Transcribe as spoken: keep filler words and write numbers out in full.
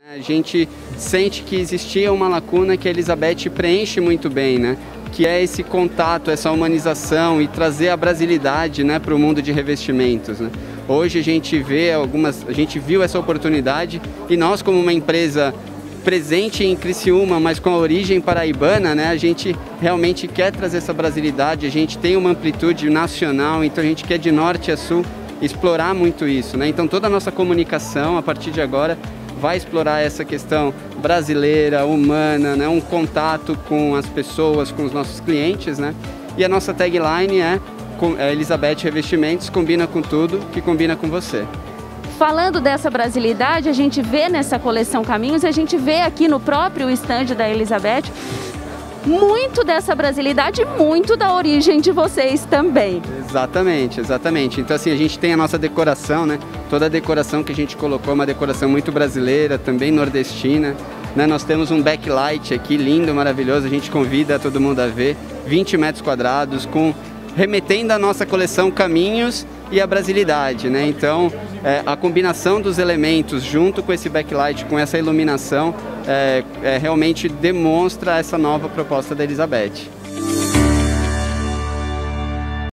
A gente sente que existia uma lacuna que a Elizabeth preenche muito bem, né? Que é esse contato, essa humanização e trazer a brasilidade, né, para o mundo de revestimentos, né? Hoje a gente vê algumas, a gente viu essa oportunidade e nós, como uma empresa presente em Criciúma, mas com a origem paraibana, né, a gente realmente quer trazer essa brasilidade. A gente tem uma amplitude nacional, então a gente quer de norte a sul explorar muito isso, né? Então toda a nossa comunicação a partir de agora vai explorar essa questão brasileira, humana, né? Um contato com as pessoas, com os nossos clientes, né? E a nossa tagline é, é Elizabeth Revestimentos, combina com tudo, que combina com você. Falando dessa brasilidade, a gente vê nessa coleção Caminhos, a gente vê aqui no próprio estande da Elizabeth, muito dessa brasilidade e muito da origem de vocês também. Exatamente, exatamente. Então assim, a gente tem a nossa decoração, né? Toda a decoração que a gente colocou é uma decoração muito brasileira, também nordestina, né? Nós temos um backlight aqui lindo, maravilhoso, a gente convida todo mundo a ver, vinte metros quadrados, com remetendo à nossa coleção Caminhos e a brasilidade, né? Então, é, a combinação dos elementos junto com esse backlight, com essa iluminação, é, é, realmente demonstra essa nova proposta da Elizabeth.